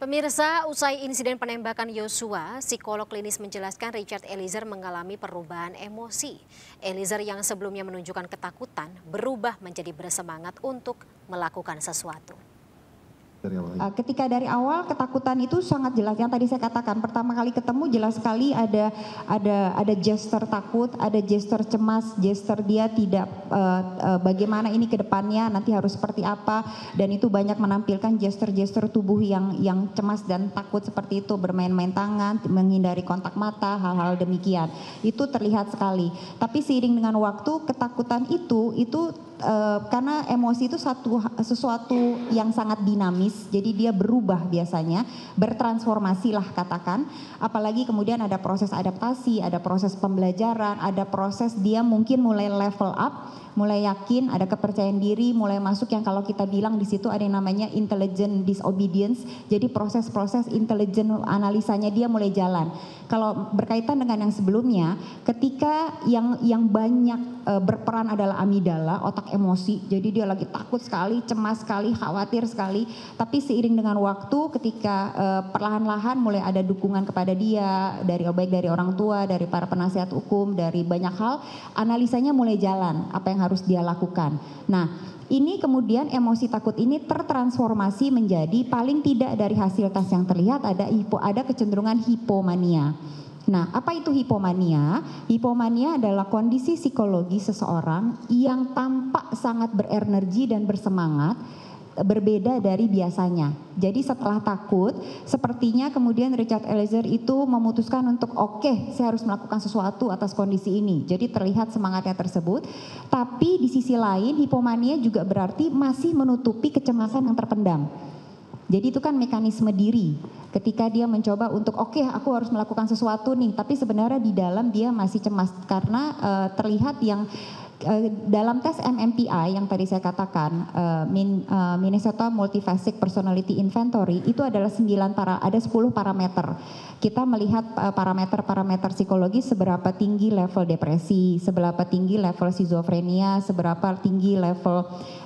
Pemirsa, usai insiden penembakan Yosua, psikolog klinis menjelaskan Richard Eliezer mengalami perubahan emosi. Eliezer yang sebelumnya menunjukkan ketakutan berubah menjadi bersemangat untuk melakukan sesuatu. Ketika dari awal ketakutan itu sangat jelas, yang tadi saya katakan pertama kali ketemu jelas sekali ada gesture takut, ada gesture cemas, gesture dia tidak bagaimana ini ke depannya nanti harus seperti apa, dan itu banyak menampilkan gesture-gesture tubuh yang cemas dan takut seperti itu, bermain-main tangan, menghindari kontak mata, hal-hal demikian. Itu terlihat sekali. Tapi seiring dengan waktu ketakutan itu karena emosi itu sesuatu yang sangat dinamis, jadi dia berubah biasanya, bertransformasi lah katakan, apalagi kemudian ada proses adaptasi, ada proses pembelajaran, ada proses dia mungkin mulai level up, mulai yakin, ada kepercayaan diri, mulai masuk yang kalau kita bilang di situ ada yang namanya intelligent disobedience, jadi proses-proses intelijen analisanya dia mulai jalan. Kalau berkaitan dengan yang sebelumnya, ketika yang banyak berperan adalah amigdala, otak emosi, jadi dia lagi takut sekali, cemas sekali, khawatir sekali, tapi seiring dengan waktu ketika perlahan-lahan mulai ada dukungan kepada dia, baik dari orang tua, dari para penasihat hukum, dari banyak hal, analisanya mulai jalan, apa yang harus dia lakukan. Nah, ini kemudian emosi takut ini tertransformasi menjadi paling tidak dari hasil tes yang terlihat ada kecenderungan hipomania. Nah, apa itu hipomania? Hipomania adalah kondisi psikologi seseorang yang tampak sangat berenergi dan bersemangat, berbeda dari biasanya. Jadi setelah takut, sepertinya kemudian Richard Eliezer itu memutuskan untuk oke, saya harus melakukan sesuatu atas kondisi ini. Jadi terlihat semangatnya tersebut. Tapi di sisi lain hipomania juga berarti masih menutupi kecemasan yang terpendam. Jadi itu kan mekanisme diri. Ketika dia mencoba untuk oke, aku harus melakukan sesuatu nih, tapi sebenarnya di dalam dia masih cemas karena terlihat yang dalam tes MMPI yang tadi saya katakan, Minnesota Multifaceted Personality Inventory, itu adalah 10 parameter. Kita melihat parameter-parameter psikologis, seberapa tinggi level depresi, seberapa tinggi level skizofrenia, seberapa tinggi level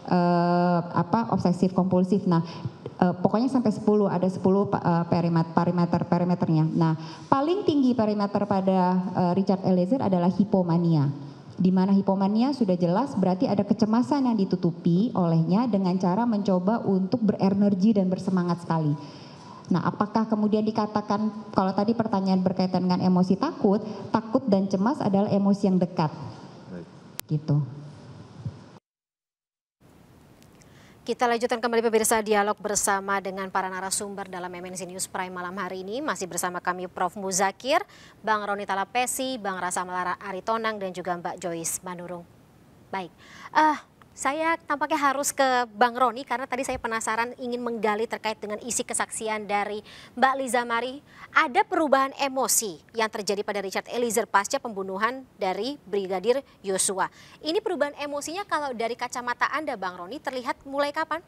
obsesif kompulsif. Nah, pokoknya sampai 10, ada 10 parameternya. Nah, paling tinggi parameter pada Richard Eliezer adalah hipomania. Di mana hipomania sudah jelas berarti ada kecemasan yang ditutupi olehnya dengan cara mencoba untuk berenergi dan bersemangat sekali. Nah, apakah kemudian dikatakan, kalau tadi pertanyaan berkaitan dengan emosi takut dan cemas adalah emosi yang dekat. Gitu. Kita lanjutkan kembali pemirsa dialog bersama dengan para narasumber dalam MNC News Prime malam hari ini. Masih bersama kami Prof. Muzakir, Bang Roni Talapesi, Bang Rasa Malara Aritonang, dan juga Mbak Joyce Manurung. Baik, saya tampaknya harus ke Bang Roni karena tadi saya penasaran ingin menggali terkait dengan isi kesaksian dari Mbak Liza Mari. Ada perubahan emosi yang terjadi pada Richard Eliezer pasca pembunuhan dari Brigadir Yosua. Ini perubahan emosinya kalau dari kacamata Anda Bang Roni terlihat mulai kapan?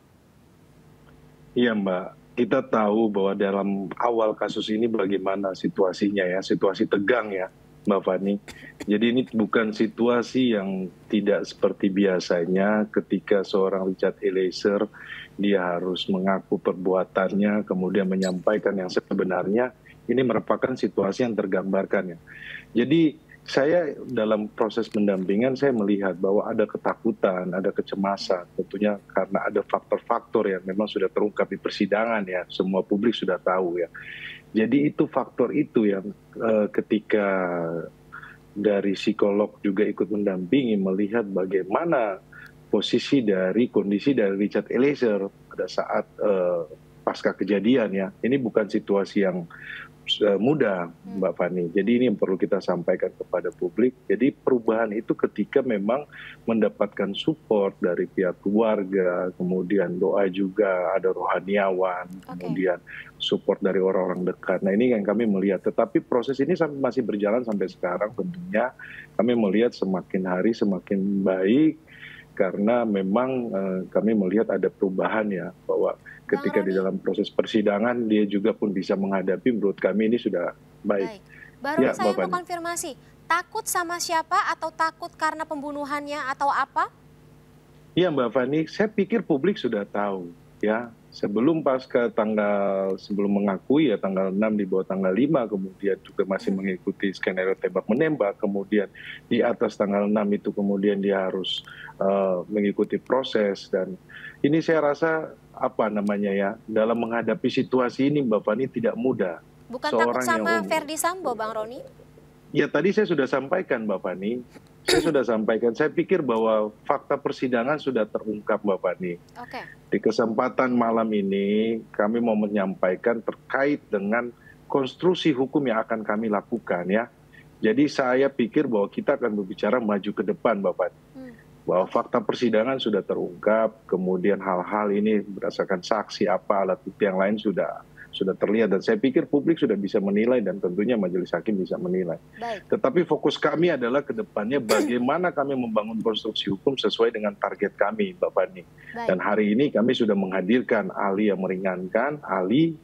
Iya Mbak, kita tahu bahwa dalam awal kasus ini bagaimana situasinya ya, situasi tegang ya Mbak Fani. Jadi ini bukan situasi yang tidak seperti biasanya ketika seorang Richard Eliezer dia harus mengaku perbuatannya kemudian menyampaikan yang sebenarnya. Ini merupakan situasi yang tergambarkan ya. Jadi saya dalam proses pendampingan saya melihat bahwa ada ketakutan, ada kecemasan, tentunya karena ada faktor-faktor yang memang sudah terungkap di persidangan ya, semua publik sudah tahu ya. Jadi itu faktor itu yang ketika dari psikolog juga ikut mendampingi melihat bagaimana posisi dari kondisi dari Richard Eliezer pada saat pasca kejadian ya. Ini bukan situasi yang mudah Mbak Fani. Jadi ini yang perlu kita sampaikan kepada publik. Jadi perubahan itu ketika memang mendapatkan support dari pihak keluarga, kemudian doa juga, ada rohaniawan, kemudian support dari orang-orang dekat. Nah ini yang kami melihat. Tetapi proses ini masih berjalan sampai sekarang tentunya. Kami melihat semakin hari semakin baik karena memang kami melihat ada perubahan ya, bahwa ketika di dalam proses persidangan dia juga pun bisa menghadapi, menurut kami ini sudah baik. Baru ya, saya mau konfirmasi, takut sama siapa atau takut karena pembunuhannya atau apa? Iya Mbak Fani, saya pikir publik sudah tahu ya, sebelum sebelum mengakui ya tanggal 6 di bawah tanggal 5, kemudian juga masih mengikuti skenario tembak menembak, kemudian di atas tanggal 6 itu kemudian dia harus mengikuti proses, dan ini saya rasa dalam menghadapi situasi ini Mbak Fani tidak mudah. Bukan takut sama Verdi Sambo, Bang Roni? Ya tadi saya sudah sampaikan Mbak Fani. Saya pikir bahwa fakta persidangan sudah terungkap Mbak Fani. Oke. Di kesempatan malam ini kami mau menyampaikan terkait dengan konstruksi hukum yang akan kami lakukan ya. Jadi saya pikir bahwa kita akan berbicara maju ke depan Mbak Fani. Bahwa fakta persidangan sudah terungkap, kemudian hal-hal ini berdasarkan saksi alat bukti yang lain sudah terlihat, dan saya pikir publik sudah bisa menilai dan tentunya majelis hakim bisa menilai. Baik. Tetapi fokus kami adalah ke depannya bagaimana kami membangun konstruksi hukum sesuai dengan target kami, Mbak Fani. Dan hari ini kami sudah menghadirkan ahli yang meringankan, ahli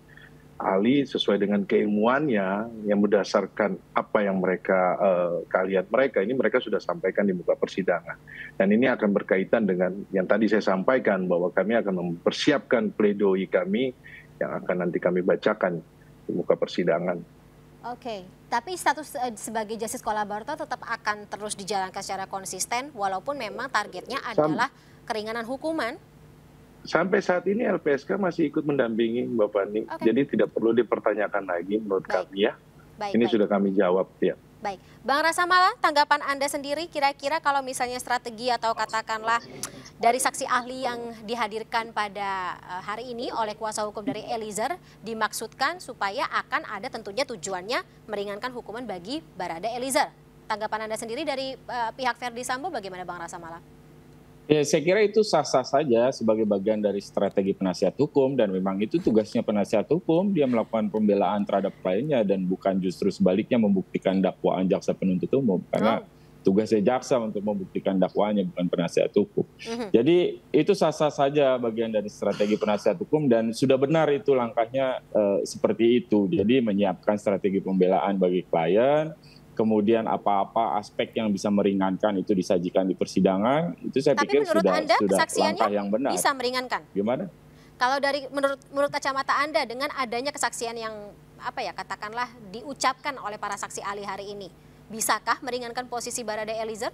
sesuai dengan keilmuannya yang berdasarkan apa yang keahlian mereka sudah sampaikan di muka persidangan. Dan ini akan berkaitan dengan yang tadi saya sampaikan bahwa kami akan mempersiapkan pledoi kami yang akan nanti kami bacakan di muka persidangan. Oke, tapi status sebagai justice collaborator tetap akan terus dijalankan secara konsisten walaupun memang targetnya adalah keringanan hukuman. Sampai saat ini LPSK masih ikut mendampingi Mbak Fani, jadi tidak perlu dipertanyakan lagi menurut kami ya. Ini sudah kami jawab ya. Baik, Bang Rasa Mala, tanggapan Anda sendiri kira-kira kalau misalnya strategi atau katakanlah dari saksi ahli yang dihadirkan pada hari ini oleh kuasa hukum dari Eliezer dimaksudkan supaya akan ada tentunya tujuannya meringankan hukuman bagi Barada Eliezer. Tanggapan Anda sendiri dari pihak Verdi Sambo bagaimana Bang Rasa Mala? Ya, saya kira itu sah-sah saja sebagai bagian dari strategi penasihat hukum, dan memang itu tugasnya penasihat hukum, dia melakukan pembelaan terhadap kliennya dan bukan justru sebaliknya membuktikan dakwaan jaksa penuntut umum, karena tugasnya jaksa untuk membuktikan dakwaannya bukan penasihat hukum. Jadi itu sah-sah saja bagian dari strategi penasihat hukum dan sudah benar itu langkahnya seperti itu. Jadi menyiapkan strategi pembelaan bagi klien, kemudian apa-apa aspek yang bisa meringankan itu disajikan di persidangan, itu saya pikir sudah langkah yang benar. Bisa meringankan? Gimana? Kalau dari menurut kacamata Anda dengan adanya kesaksian yang katakanlah diucapkan oleh para saksi ahli hari ini, bisakah meringankan posisi Barada Eliezer?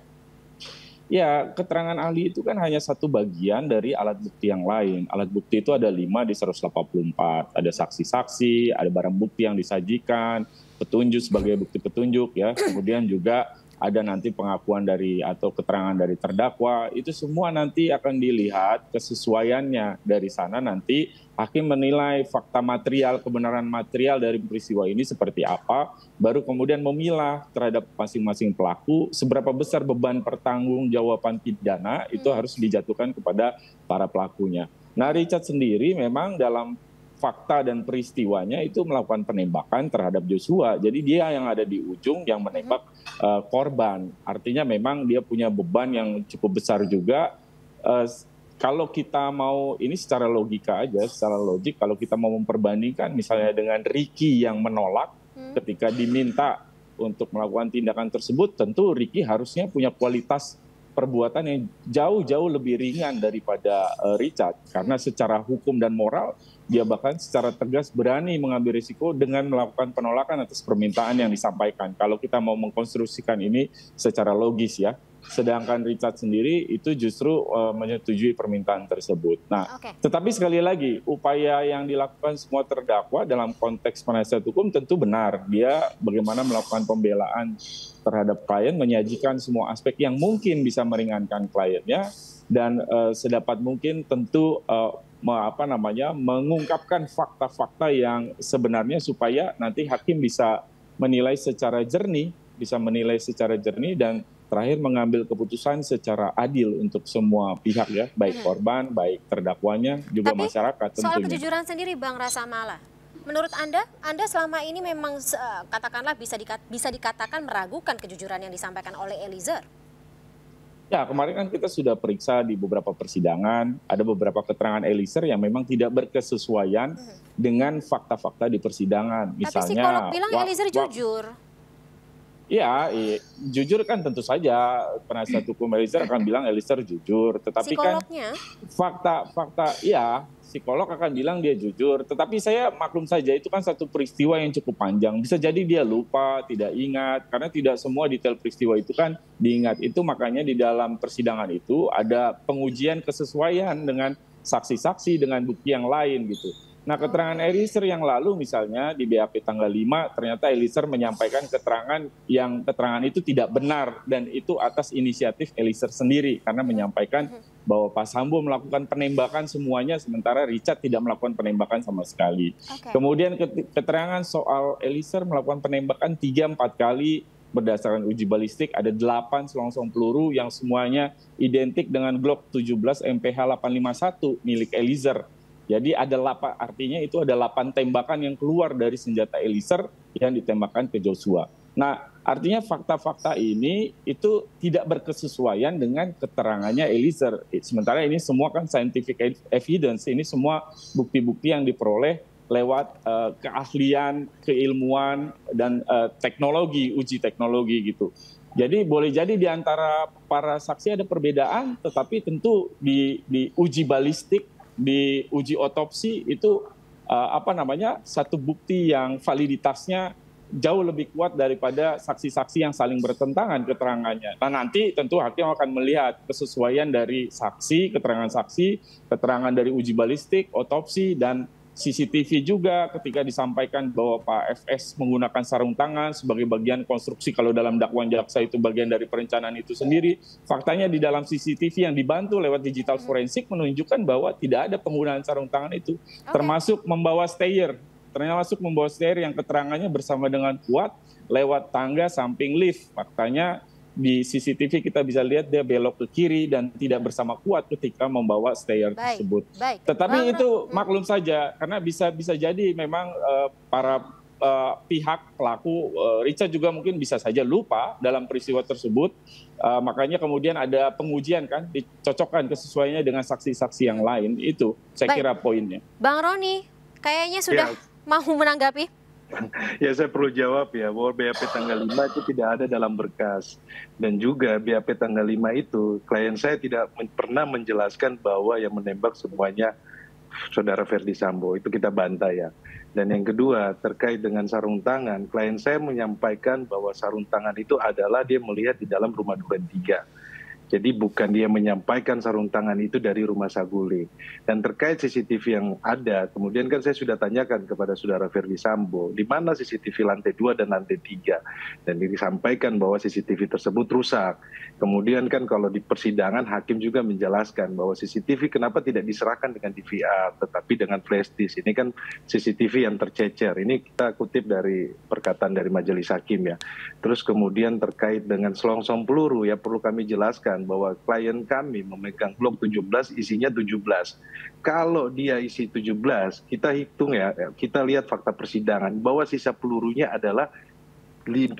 Ya, keterangan ahli itu kan hanya satu bagian dari alat bukti yang lain. Alat bukti itu ada 5 di 184, ada saksi-saksi, ada barang bukti yang disajikan, petunjuk sebagai bukti petunjuk ya, kemudian juga ada nanti pengakuan dari atau keterangan dari terdakwa, itu semua nanti akan dilihat kesesuaiannya. Dari sana nanti hakim menilai fakta material, kebenaran material dari peristiwa ini seperti apa, baru kemudian memilah terhadap masing-masing pelaku seberapa besar beban pertanggungjawaban pidana itu harus dijatuhkan kepada para pelakunya. Nah, Richard sendiri memang dalam fakta dan peristiwanya itu melakukan penembakan terhadap Joshua. Jadi dia yang ada di ujung yang menembak korban. Artinya memang dia punya beban yang cukup besar juga. Kalau kita mau, ini secara logika aja, secara logik, kalau kita mau memperbandingkan misalnya dengan Ricky yang menolak ketika diminta untuk melakukan tindakan tersebut, tentu Ricky harusnya punya kualitas perbuatan yang jauh-jauh lebih ringan daripada Richard. Karena secara hukum dan moral, dia bahkan secara tegas berani mengambil risiko dengan melakukan penolakan atas permintaan yang disampaikan. Kalau kita mau mengkonstruksikan ini secara logis ya. Sedangkan Richard sendiri itu justru menyetujui permintaan tersebut. Nah, tetapi sekali lagi, upaya yang dilakukan semua terdakwa dalam konteks penasihat hukum tentu benar. Dia bagaimana melakukan pembelaan terhadap klien, menyajikan semua aspek yang mungkin bisa meringankan kliennya, dan sedapat mungkin tentu mengungkapkan fakta-fakta yang sebenarnya supaya nanti hakim bisa menilai secara jernih, dan terakhir mengambil keputusan secara adil untuk semua pihak ya, baik korban, baik terdakwanya, juga masyarakat tentunya. Soal kejujuran sendiri Bang Rasa Mala, menurut Anda selama ini memang katakanlah bisa dikatakan meragukan kejujuran yang disampaikan oleh Eliezer? Ya, kemarin kan kita sudah periksa di beberapa persidangan, ada beberapa keterangan Eliezer yang memang tidak berkesesuaian dengan fakta-fakta di persidangan. Misalnya, tapi psikolog bilang Eliezer jujur. Iya, jujur kan tentu saja penasihat hukum Eliezer akan bilang Eliezer jujur, tetapi kan fakta, ya psikolog akan bilang dia jujur, tetapi saya maklum saja itu kan satu peristiwa yang cukup panjang, bisa jadi dia lupa, tidak ingat, karena tidak semua detail peristiwa itu kan diingat. Itu makanya di dalam persidangan itu ada pengujian kesesuaian dengan saksi-saksi, dengan bukti yang lain gitu. Nah, keterangan Eliezer yang lalu misalnya di BAP tanggal 5, ternyata Eliezer menyampaikan keterangan itu tidak benar, dan itu atas inisiatif Eliezer sendiri karena menyampaikan bahwa Pak Sambo melakukan penembakan semuanya sementara Richard tidak melakukan penembakan sama sekali. Kemudian keterangan soal Eliezer melakukan penembakan 3-4 kali berdasarkan uji balistik, ada 8 selongsong peluru yang semuanya identik dengan Glock 17 MPH 851 milik Eliezer. Jadi artinya itu ada 8 tembakan yang keluar dari senjata Eliezer yang ditembakkan ke Joshua. Nah, artinya fakta-fakta ini itu tidak berkesesuaian dengan keterangannya Eliezer. Sementara ini semua kan scientific evidence, ini semua bukti-bukti yang diperoleh lewat keahlian, keilmuan, dan teknologi, uji teknologi gitu. Jadi boleh jadi di antara para saksi ada perbedaan, tetapi tentu di uji balistik, di uji otopsi itu satu bukti yang validitasnya jauh lebih kuat daripada saksi-saksi yang saling bertentangan keterangannya. Nah, nanti tentu hakim akan melihat kesesuaian dari saksi, keterangan dari uji balistik, otopsi, dan CCTV juga ketika disampaikan bahwa Pak FS menggunakan sarung tangan sebagai bagian konstruksi, kalau dalam dakwaan jaksa itu bagian dari perencanaan itu sendiri. Faktanya di dalam CCTV yang dibantu lewat digital forensik menunjukkan bahwa tidak ada penggunaan sarung tangan itu, termasuk membawa stair yang keterangannya bersama dengan Kuat lewat tangga samping lift. Faktanya di CCTV kita bisa lihat dia belok ke kiri dan tidak bersama Kuat ketika membawa stair tersebut. Tetapi itu maklum saja karena bisa jadi memang para pihak pelaku, Richard juga mungkin bisa saja lupa dalam peristiwa tersebut. Makanya kemudian ada pengujian kan, dicocokkan kesesuaiannya dengan saksi-saksi yang lain. Itu saya kira poinnya. Bang Roni, kayaknya sudah mau menanggapi. Ya, saya perlu jawab ya bahwa BAP tanggal 5 itu tidak ada dalam berkas, dan juga BAP tanggal 5 itu klien saya tidak pernah menjelaskan bahwa yang menembak semuanya saudara Ferdi Sambo. Itu kita bantah ya. Dan yang kedua terkait dengan sarung tangan, klien saya menyampaikan bahwa sarung tangan itu adalah dia melihat di dalam rumah duren 3. Jadi bukan dia menyampaikan sarung tangan itu dari rumah Saguling. Dan terkait CCTV yang ada, kemudian kan saya sudah tanyakan kepada saudara Ferdi Sambo, di mana CCTV lantai 2 dan lantai 3. Dan disampaikan bahwa CCTV tersebut rusak. Kemudian kan kalau di persidangan hakim juga menjelaskan bahwa CCTV kenapa tidak diserahkan dengan DVR, tetapi dengan flash disk. Ini kan CCTV yang tercecer. Ini kita kutip dari perkataan dari majelis hakim ya. Terus kemudian terkait dengan selongsong peluru, ya perlu kami jelaskan bahwa klien kami memegang Glock 17 isinya 17. Kalau dia isi 17, kita hitung ya, kita lihat fakta persidangan bahwa sisa pelurunya adalah 12.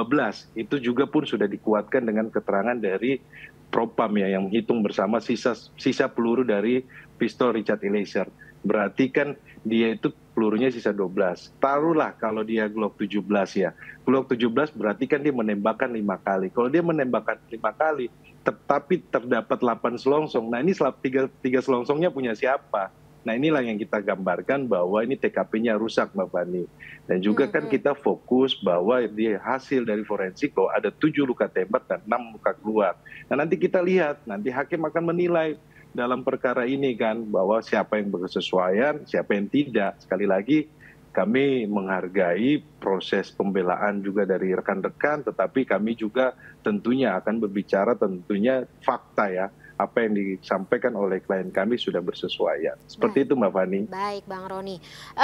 Itu juga pun sudah dikuatkan dengan keterangan dari Propam ya, yang menghitung bersama sisa peluru dari pistol Richard Eliezer. Berarti kan dia itu pelurunya sisa 12. Taruhlah kalau dia Glock 17 ya. Glock 17 berarti kan dia menembakkan 5 kali. Kalau dia menembakkan 5 kali, tetapi terdapat 8 selongsong. Nah, ini 3 selongsongnya punya siapa? Nah, inilah yang kita gambarkan bahwa ini TKP-nya rusak, Mbak Fani. Dan juga kan kita fokus bahwa di hasil dari forensik bahwa ada 7 luka tembak dan 6 luka keluar. Nah, nanti kita lihat, nanti hakim akan menilai dalam perkara ini kan bahwa siapa yang berkesesuaian, siapa yang tidak. Sekali lagi kami menghargai proses pembelaan juga dari rekan-rekan, tetapi kami juga tentunya akan berbicara tentunya fakta ya. Apa yang disampaikan oleh klien kami sudah bersesuaian. Seperti itu Mbak Fani. Baik Bang Roni.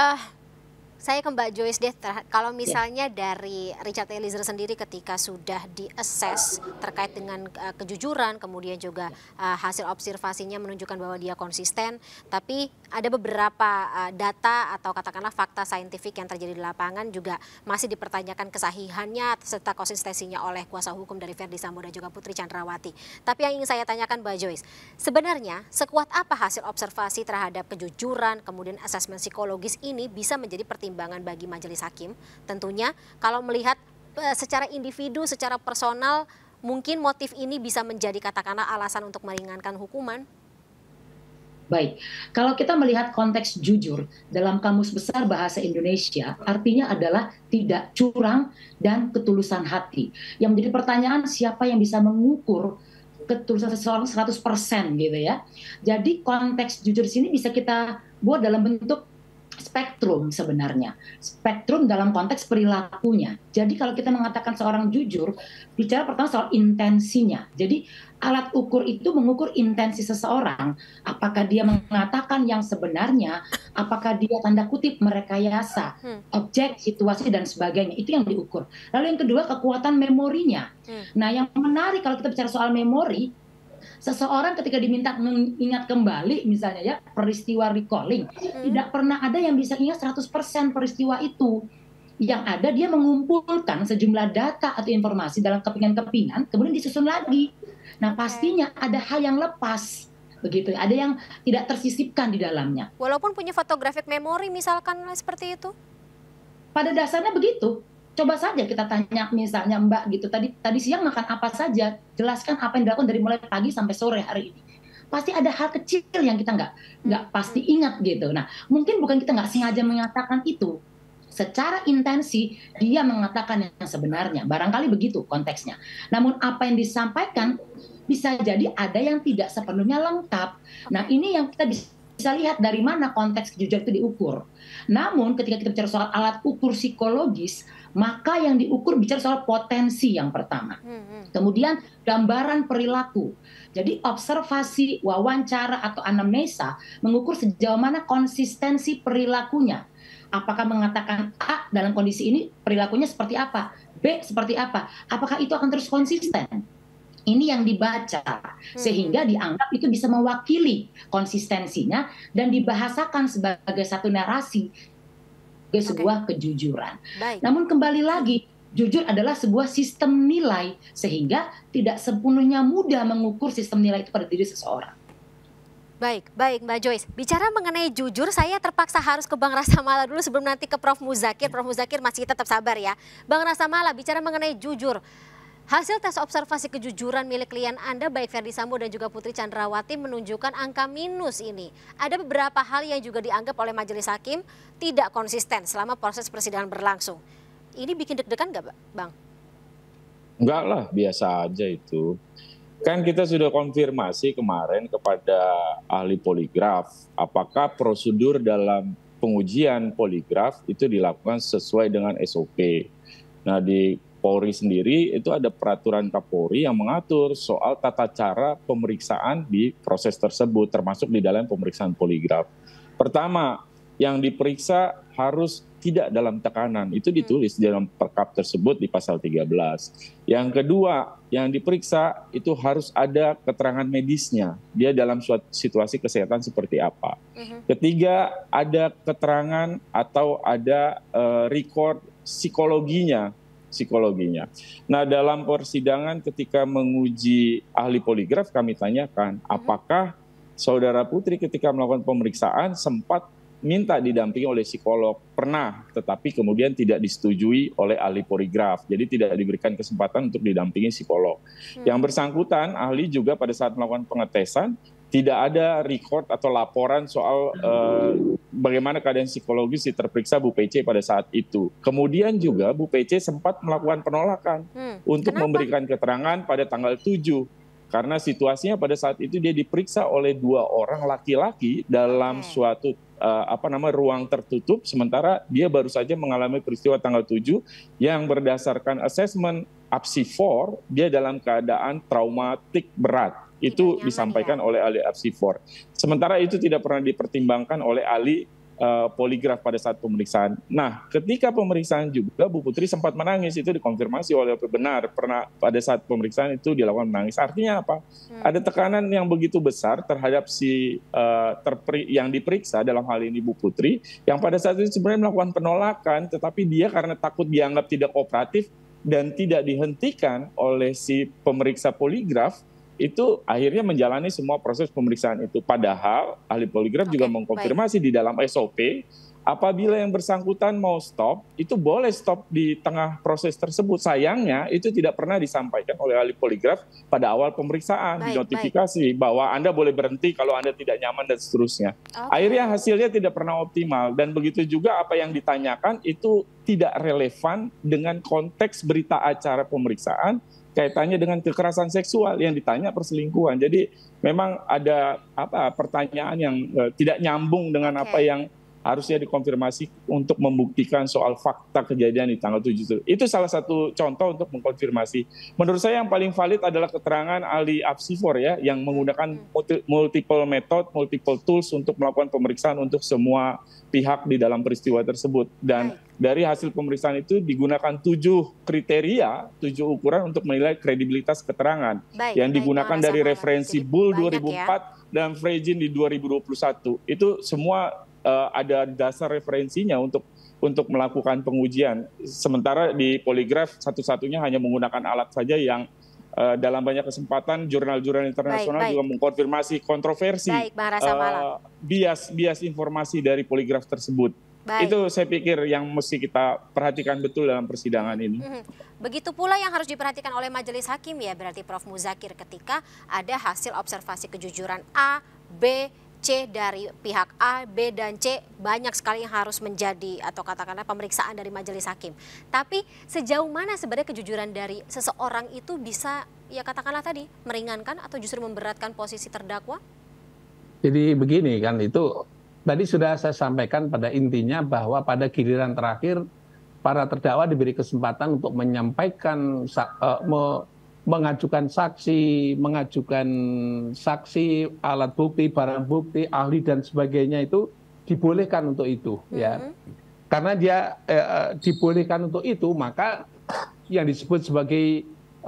Saya ke Mbak Joyce deh, kalau misalnya dari Richard Eliezer sendiri ketika sudah diassess terkait dengan kejujuran, kemudian juga hasil observasinya menunjukkan bahwa dia konsisten, tapi ada beberapa data atau katakanlah fakta saintifik yang terjadi di lapangan juga masih dipertanyakan kesahihannya serta konsistensinya oleh kuasa hukum dari Ferdi Sambo dan juga Putri Chandrawati. Tapi yang ingin saya tanyakan Mbak Joyce, sebenarnya sekuat apa hasil observasi terhadap kejujuran, kemudian asesmen psikologis ini bisa menjadi pertimbangan bagi majelis hakim? Tentunya kalau melihat secara individu, secara personal, mungkin motif ini bisa menjadi katakanlah alasan untuk meringankan hukuman? Baik, kalau kita melihat konteks jujur dalam Kamus Besar Bahasa Indonesia, artinya adalah tidak curang dan ketulusan hati. Yang menjadi pertanyaan, siapa yang bisa mengukur ketulusan seseorang 100% gitu ya. Jadi konteks jujur di sini bisa kita buat dalam bentuk spektrum sebenarnya. Spektrum dalam konteks perilakunya. Jadi kalau kita mengatakan seorang jujur, bicara pertama soal intensinya. Jadi alat ukur itu mengukur intensi seseorang. Apakah dia mengatakan yang sebenarnya, apakah dia tanda kutip merekayasa objek, situasi, dan sebagainya. Itu yang diukur. Lalu yang kedua, kekuatan memorinya. Nah, yang menarik kalau kita bicara soal memori, seseorang ketika diminta mengingat kembali misalnya ya peristiwa recalling, tidak pernah ada yang bisa ingat 100% peristiwa itu. Yang ada dia mengumpulkan sejumlah data atau informasi dalam kepingan-kepingan, kemudian disusun lagi. Nah, pastinya ada hal yang lepas, begitu. Ada yang tidak tersisipkan di dalamnya. Walaupun punya photographic memory misalkan seperti itu? Pada dasarnya begitu. Coba saja kita tanya misalnya Mbak gitu, tadi siang makan apa saja, jelaskan apa yang dilakukan dari mulai pagi sampai sore hari ini. Pasti ada hal kecil yang kita nggak pasti ingat gitu. Nah, mungkin bukan kita nggak sengaja mengatakan itu. Secara intensi dia mengatakan yang sebenarnya, barangkali begitu konteksnya. Namun apa yang disampaikan bisa jadi ada yang tidak sepenuhnya lengkap. Nah, ini yang kita bisa lihat dari mana konteks kejujuran itu diukur. Namun ketika kita bicara soal alat ukur psikologis, maka yang diukur bicara soal potensi yang pertama. Kemudian gambaran perilaku. Jadi observasi, wawancara atau anamnesa mengukur sejauh mana konsistensi perilakunya. Apakah mengatakan A dalam kondisi ini perilakunya seperti apa, B seperti apa, apakah itu akan terus konsisten? Ini yang dibaca, sehingga dianggap itu bisa mewakili konsistensinya dan dibahasakan sebagai satu narasi, sebagai sebuah kejujuran. Namun kembali lagi, jujur adalah sebuah sistem nilai, sehingga tidak sepenuhnya mudah mengukur sistem nilai itu pada diri seseorang. Baik Mbak Joyce. Bicara mengenai jujur, saya terpaksa harus ke Bang Rasamala dulu sebelum nanti ke Prof. Muzakir. Prof. Muzakir masih tetap sabar ya. Bang Rasamala, bicara mengenai jujur. Hasil tes observasi kejujuran milik klien Anda, baik Ferdy Sambo dan juga Putri Chandrawati, menunjukkan angka minus ini. Ada beberapa hal yang juga dianggap oleh majelis hakim tidak konsisten selama proses persidangan berlangsung. Ini bikin deg-degan nggak, Bang? Enggak lah, biasa aja itu. Kan kita sudah konfirmasi kemarin kepada ahli poligraf, apakah prosedur dalam pengujian poligraf itu dilakukan sesuai dengan SOP. Nah, di Polri sendiri itu ada peraturan Kapolri yang mengatur soal tata cara pemeriksaan di proses tersebut, termasuk di dalam pemeriksaan poligraf. Pertama, yang diperiksa harus tidak dalam tekanan. Itu ditulis di dalam perkap tersebut di pasal 13. Yang kedua, yang diperiksa itu harus ada keterangan medisnya. Dia dalam suatu situasi kesehatan seperti apa. Ketiga, ada keterangan atau ada record psikologinya. Nah, dalam persidangan ketika menguji ahli poligraf kami tanyakan, apakah saudara Putri ketika melakukan pemeriksaan sempat minta didampingi oleh psikolog? Pernah, tetapi kemudian tidak disetujui oleh ahli poligraf. Jadi tidak diberikan kesempatan untuk didampingi psikolog. Yang bersangkutan, ahli juga pada saat melakukan pengetesan, tidak ada record atau laporan soal bagaimana keadaan psikologis si terperiksa Bu PC pada saat itu. Kemudian juga Bu PC sempat melakukan penolakan untuk memberikan keterangan pada tanggal 7. Karena situasinya pada saat itu dia diperiksa oleh 2 orang laki-laki dalam suatu ruang tertutup, sementara dia baru saja mengalami peristiwa tanggal 7 yang berdasarkan asesmen APSI-4, dia dalam keadaan traumatik berat. Itu disampaikan oleh ahli APSI-4. Sementara itu tidak pernah dipertimbangkan oleh ahli poligraf pada saat pemeriksaan. Nah, ketika pemeriksaan juga Bu Putri sempat menangis, itu dikonfirmasi oleh benar pernah pada saat pemeriksaan itu dilakukan menangis. Artinya apa? Ada tekanan yang begitu besar terhadap si yang diperiksa, dalam hal ini Bu Putri, yang pada saat itu sebenarnya melakukan penolakan, tetapi dia karena takut dianggap tidak kooperatif dan tidak dihentikan oleh si pemeriksa poligraf, itu akhirnya menjalani semua proses pemeriksaan itu. Padahal ahli poligraf juga mengkonfirmasi di dalam SOP apabila yang bersangkutan mau stop, itu boleh stop di tengah proses tersebut. Sayangnya itu tidak pernah disampaikan oleh ahli poligraf pada awal pemeriksaan, dinotifikasi bahwa Anda boleh berhenti kalau Anda tidak nyaman dan seterusnya. Akhirnya hasilnya tidak pernah optimal, dan begitu juga apa yang ditanyakan itu tidak relevan dengan konteks berita acara pemeriksaan kaitannya dengan kekerasan seksual, yang ditanya perselingkuhan. Jadi memang ada pertanyaan yang tidak nyambung dengan apa yang harusnya dikonfirmasi untuk membuktikan soal fakta kejadian di tanggal 7. Itu salah satu contoh untuk mengkonfirmasi. Menurut saya yang paling valid adalah keterangan ahli apsifor ya, yang menggunakan multiple method, multiple tools untuk melakukan pemeriksaan untuk semua pihak di dalam peristiwa tersebut. Dan dari hasil pemeriksaan itu digunakan 7 kriteria, 7 ukuran untuk menilai kredibilitas keterangan yang digunakan dari referensi Bull 2004 dan Frejin di 2021. Itu semua ada dasar referensinya untuk melakukan pengujian. Sementara di poligraf satu-satunya hanya menggunakan alat saja yang dalam banyak kesempatan jurnal-jurnal internasional juga mengkonfirmasi kontroversi bias informasi dari poligraf tersebut. Itu saya pikir yang mesti kita perhatikan betul dalam persidangan ini. Begitu pula yang harus diperhatikan oleh majelis hakim ya, berarti Prof. Muzakir, ketika ada hasil observasi kejujuran A, B, C dari pihak A, B, dan C, banyak sekali yang harus menjadi atau katakanlah pemeriksaan dari majelis hakim. Tapi sejauh mana sebenarnya kejujuran dari seseorang itu bisa ya katakanlah tadi meringankan atau justru memberatkan posisi terdakwa? Jadi begini kan, itu tadi sudah saya sampaikan pada intinya bahwa pada giliran terakhir para terdakwa diberi kesempatan untuk menyampaikan mengajukan saksi, alat bukti, barang bukti, ahli dan sebagainya, itu dibolehkan untuk itu ya. Karena dia dibolehkan untuk itu, maka yang disebut sebagai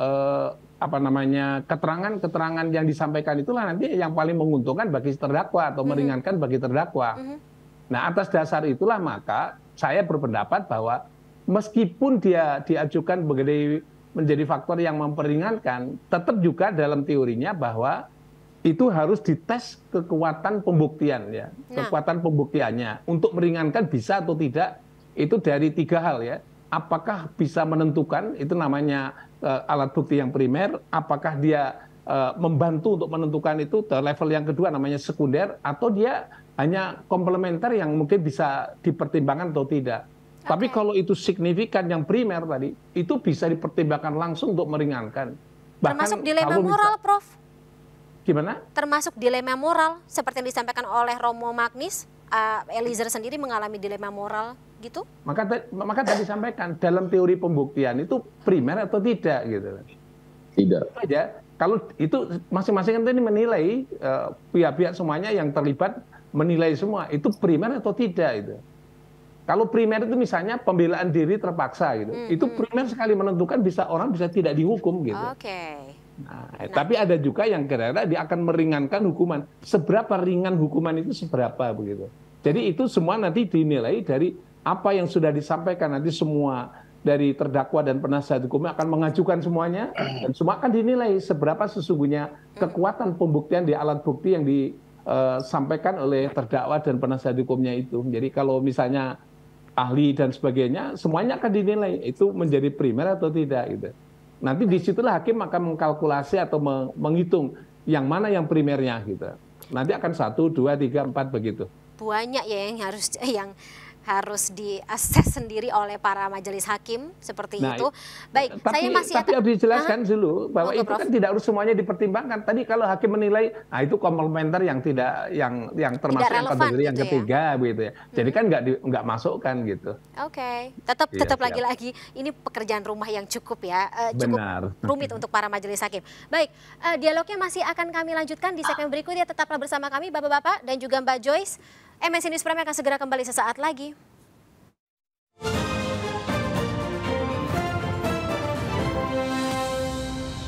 keterangan yang disampaikan itulah nanti yang paling menguntungkan bagi terdakwa atau meringankan bagi terdakwa. Nah, atas dasar itulah maka saya berpendapat bahwa meskipun dia diajukan menjadi faktor yang memperingankan, tetap juga dalam teorinya bahwa itu harus dites kekuatan pembuktian ya, kekuatan pembuktiannya untuk meringankan bisa atau tidak. Itu dari 3 hal ya. Apakah bisa menentukan, itu namanya alat bukti yang primer, apakah dia membantu untuk menentukan itu, level yang kedua namanya sekunder, atau dia hanya komplementer yang mungkin bisa dipertimbangkan atau tidak. Tapi kalau itu signifikan yang primer tadi, itu bisa dipertimbangkan langsung untuk meringankan. Termasuk dilema moral, Prof. Gimana? Termasuk dilema moral, seperti yang disampaikan oleh Romo Magnis, Eliezer sendiri mengalami dilema moral gitu? Maka tadi sampaikan, dalam teori pembuktian itu primer atau tidak gitu. Tidak. Aja. Kalau itu masing-masing ini menilai, pihak-pihak semuanya yang terlibat menilai semua, itu primer atau tidak itu. Kalau primer itu misalnya pembelaan diri terpaksa gitu, itu primer sekali menentukan orang bisa tidak dihukum gitu. Tapi ada juga yang kira-kira dia akan meringankan hukuman. Seberapa ringan hukuman itu seberapa begitu. Jadi itu semua nanti dinilai dari apa yang sudah disampaikan, nanti semua dari terdakwa dan penasihat hukumnya akan mengajukan semuanya dan semua akan dinilai seberapa sesungguhnya kekuatan pembuktian di alat bukti yang disampaikan oleh terdakwa dan penasihat hukumnya itu. Jadi kalau misalnya ahli dan sebagainya, semuanya akan dinilai itu menjadi primer atau tidak gitu. Nanti disitulah hakim akan mengkalkulasi atau menghitung yang mana yang primernya gitu. Nanti akan 1, 2, 3, 4 begitu. Banyak ya yang harus diakses sendiri oleh para majelis hakim seperti itu. Baik, saya masih tapi harus dijelaskan dulu bahwa itu kan tidak harus semuanya dipertimbangkan. Tadi kalau hakim menilai, itu komplementer yang tidak yang termasuk yang kategori yang ketiga begitu ya. Jadi kan nggak masukkan gitu. Tetap lagi-lagi ini pekerjaan rumah yang cukup ya, cukup rumit untuk para majelis hakim. Baik, dialognya masih akan kami lanjutkan di segmen berikutnya. Tetaplah bersama kami Bapak-bapak dan juga Mbak Joyce. MNC News Prime akan segera kembali sesaat lagi.